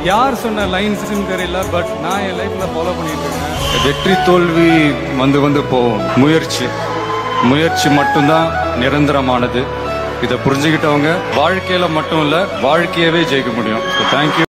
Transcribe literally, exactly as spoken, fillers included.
யார் சொன்ன லைன்ஸ்ன்னு தெரியல, பட் நான் என் லைஃப்ல ஃபாலோ பண்ணிட்டு இருக்கேன். வெற்றி தோல்வி வந்து வந்து போகும். முயற்சி முயற்சி மட்டும்தான் நிரந்தரமானது. இதை புரிஞ்சுக்கிட்டவங்க வாழ்க்கையில மட்டும் இல்ல, வாழ்க்கையவே ஜெயிக்க முடியும். தேங்க்யூ.